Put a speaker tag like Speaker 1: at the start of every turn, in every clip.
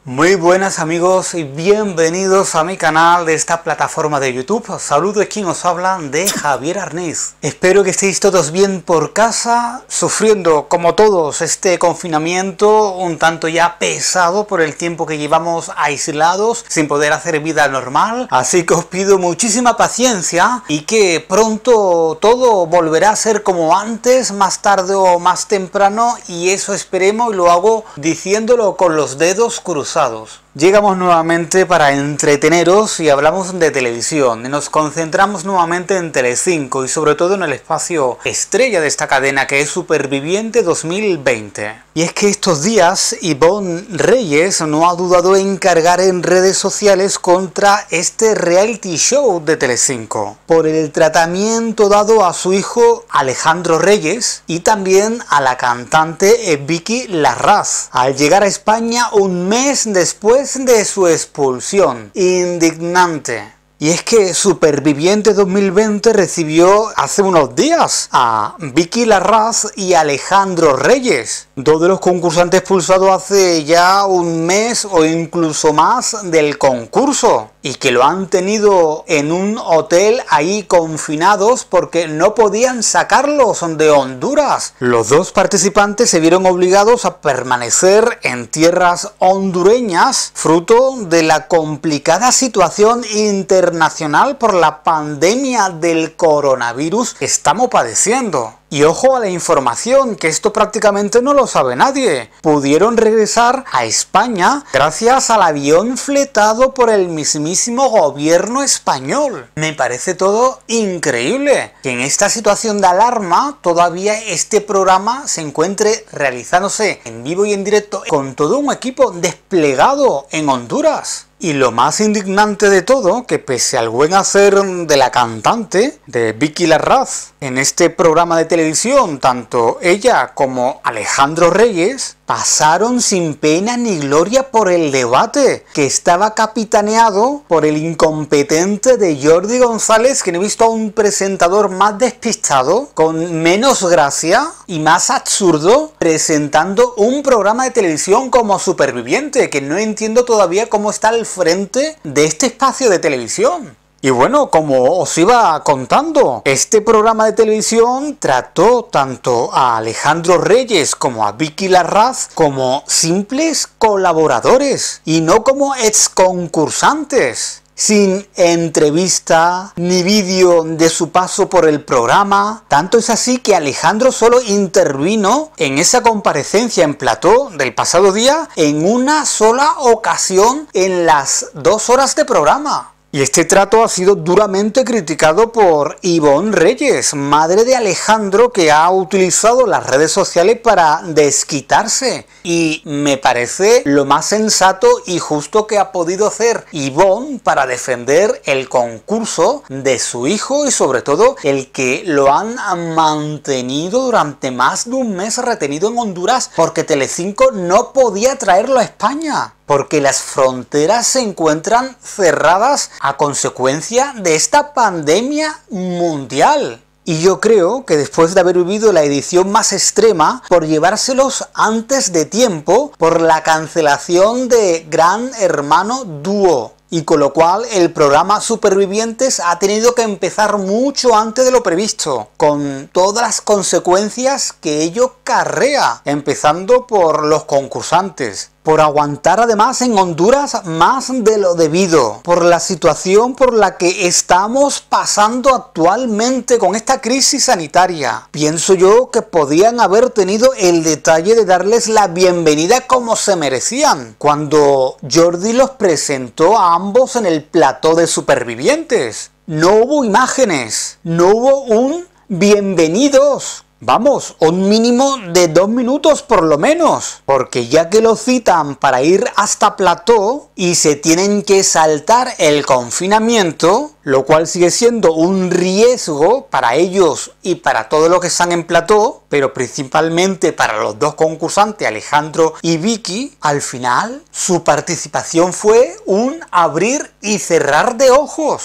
Speaker 1: Muy buenas amigos y bienvenidos a mi canal de esta plataforma de YouTube. Saludo de quien os habla, de Javier Arnaiz. Espero que estéis todos bien por casa, sufriendo como todos este confinamiento un tanto ya pesado por el tiempo que llevamos aislados sin poder hacer vida normal. Así que os pido muchísima paciencia y que pronto todo volverá a ser como antes, más tarde o más temprano, y eso esperemos, y lo hago diciéndolo con los dedos cruzados. Llegamos nuevamente para entreteneros y hablamos de televisión y nos concentramos nuevamente en Telecinco y sobre todo en el espacio estrella de esta cadena, que es Superviviente 2020. Y es que estos días Ivonne Reyes no ha dudado en cargar en redes sociales contra este reality show de Telecinco por el tratamiento dado a su hijo Alejandro Reyes y también a la cantante Vicky Larraz al llegar a España un mes después de su expulsión. Indignante. Y es que Superviviente 2020 recibió hace unos días a Vicky Larraz y Alejandro Reyes, dos de los concursantes expulsados hace ya un mes o incluso más del concurso, y que lo han tenido en un hotel ahí confinados porque no podían sacarlos de Honduras. Los dos participantes se vieron obligados a permanecer en tierras hondureñas, fruto de la complicada situación internacional por la pandemia del coronavirus que estamos padeciendo. Y ojo a la información, que esto prácticamente no lo sabe nadie. Pudieron regresar a España gracias al avión fletado por el mismísimo gobierno español. Me parece todo increíble que en esta situación de alarma todavía este programa se encuentre realizándose en vivo y en directo con todo un equipo desplegado en Honduras. Y lo más indignante de todo, que pese al buen hacer de la cantante, de Vicky Larraz, en este programa de televisión, tanto ella como Alejandro Reyes pasaron sin pena ni gloria por el debate, que estaba capitaneado por el incompetente de Jordi González, que no he visto a un presentador más despistado, con menos gracia y más absurdo, presentando un programa de televisión como Superviviente, que no entiendo todavía cómo está al frente de este espacio de televisión. Y bueno, como os iba contando, este programa de televisión trató tanto a Alejandro Reyes como a Vicky Larraz como simples colaboradores y no como ex concursantes. Sin entrevista ni vídeo de su paso por el programa. Tanto es así que Alejandro solo intervino en esa comparecencia en plató del pasado día en una sola ocasión en las 2 horas de programa. Y este trato ha sido duramente criticado por Ivonne Reyes, madre de Alejandro, que ha utilizado las redes sociales para desquitarse. Y me parece lo más sensato y justo que ha podido hacer Ivonne para defender el concurso de su hijo y sobre todo el que lo han mantenido durante más de un mes retenido en Honduras porque Telecinco no podía traerlo a España, porque las fronteras se encuentran cerradas a consecuencia de esta pandemia mundial. Y yo creo que después de haber vivido la edición más extrema por llevárselos antes de tiempo por la cancelación de Gran Hermano Dúo, y con lo cual el programa Supervivientes ha tenido que empezar mucho antes de lo previsto, con todas las consecuencias que ello carrea, empezando por los concursantes, por aguantar además en Honduras más de lo debido, por la situación por la que estamos pasando actualmente con esta crisis sanitaria. Pienso yo que podían haber tenido el detalle de darles la bienvenida como se merecían, cuando Jordi los presentó a ambos en el plató de Supervivientes. No hubo imágenes, no hubo un bienvenidos. Vamos, un mínimo de 2 minutos por lo menos, porque ya que lo citan para ir hasta plató y se tienen que saltar el confinamiento, lo cual sigue siendo un riesgo para ellos y para todos los que están en plató, pero principalmente para los dos concursantes, Alejandro y Vicky, al final su participación fue un abrir y cerrar de ojos.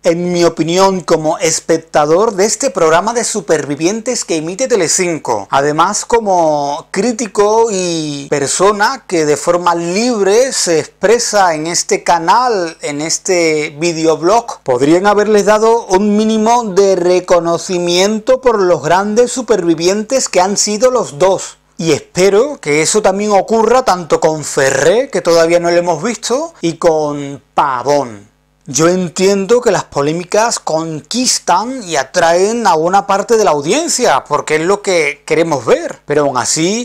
Speaker 1: en mi opinión, como espectador de este programa de supervivientes que emite Telecinco. Además, como crítico y persona que de forma libre se expresa en este canal, en este videoblog, podrían haberles dado un mínimo de reconocimiento por los grandes supervivientes que han sido los dos. Y espero que eso también ocurra tanto con Ferré, que todavía no lo hemos visto, y con Pavón. Yo entiendo que las polémicas conquistan y atraen a buena parte de la audiencia, porque es lo que queremos ver, pero aún así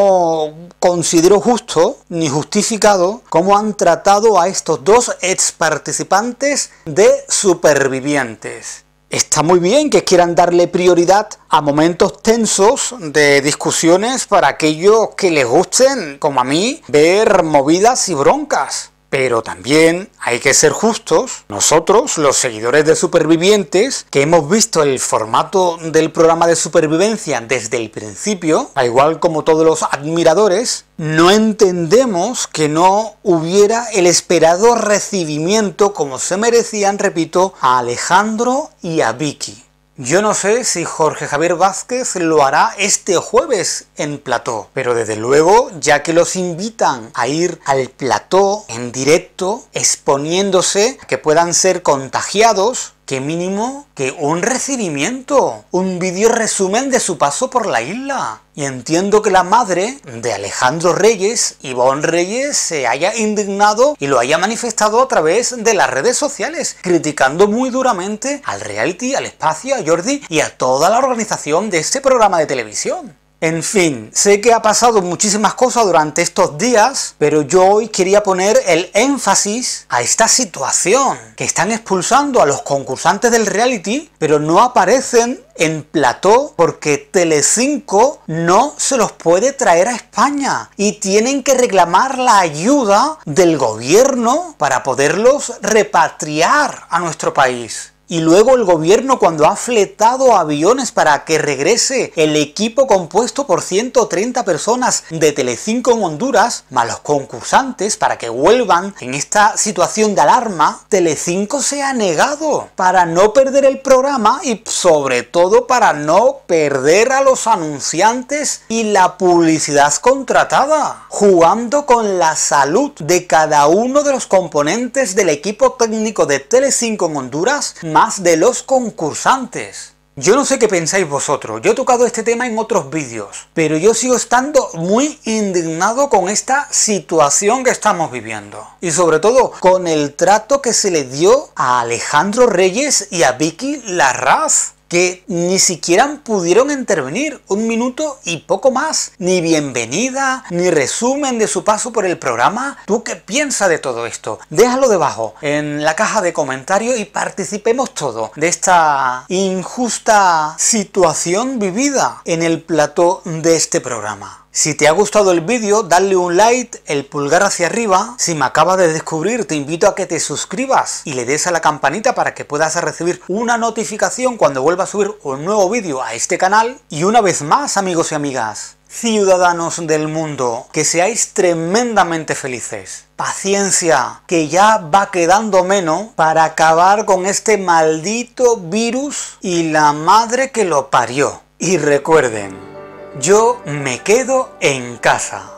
Speaker 1: no considero justo ni justificado cómo han tratado a estos dos ex participantes de supervivientes. Está muy bien que quieran darle prioridad a momentos tensos de discusiones para aquellos que les gusten, como a mí, ver movidas y broncas. Pero también hay que ser justos. Nosotros, los seguidores de Supervivientes, que hemos visto el formato del programa de supervivencia desde el principio, al igual como todos los admiradores, no entendemos que no hubiera el esperado recibimiento como se merecían, repito, a Alejandro y a Vicky. Yo no sé si Jorge Javier Vázquez lo hará este jueves en plató, pero desde luego, ya que los invitan a ir al plató en directo, exponiéndose, que puedan ser contagiados, qué mínimo que un recibimiento, un vídeo resumen de su paso por la isla. Y entiendo que la madre de Alejandro Reyes, Ivonne Reyes, se haya indignado y lo haya manifestado a través de las redes sociales, criticando muy duramente al reality, al espacio, a Jordi y a toda la organización de este programa de televisión. En fin, sé que ha pasado muchísimas cosas durante estos días, pero yo hoy quería poner el énfasis a esta situación, que están expulsando a los concursantes del reality, pero no aparecen en plató porque Telecinco no se los puede traer a España y tienen que reclamar la ayuda del gobierno para poderlos repatriar a nuestro país. Y luego el gobierno, cuando ha fletado aviones para que regrese el equipo compuesto por 130 personas de Telecinco en Honduras, más los concursantes para que vuelvan en esta situación de alarma, Telecinco se ha negado para no perder el programa y sobre todo para no perder a los anunciantes y la publicidad contratada, jugando con la salud de cada uno de los componentes del equipo técnico de Telecinco en Honduras, más de los concursantes. Yo no sé qué pensáis vosotros, yo he tocado este tema en otros vídeos, pero yo sigo estando muy indignado con esta situación que estamos viviendo. Y sobre todo con el trato que se le dio a Alejandro Reyes y a Vicky Larraz, que ni siquiera pudieron intervenir, 1 minuto y poco más, ni bienvenida, ni resumen de su paso por el programa. ¿Tú qué piensas de todo esto? Déjalo debajo en la caja de comentarios y participemos todos de esta injusta situación vivida en el plató de este programa. Si te ha gustado el vídeo, dale un like, el pulgar hacia arriba. Si me acabas de descubrir, te invito a que te suscribas y le des a la campanita para que puedas recibir una notificación cuando vuelva a subir un nuevo vídeo a este canal. Y una vez más, amigos y amigas, ciudadanos del mundo, que seáis tremendamente felices. Paciencia, que ya va quedando menos para acabar con este maldito virus y la madre que lo parió. Y recuerden, yo me quedo en casa.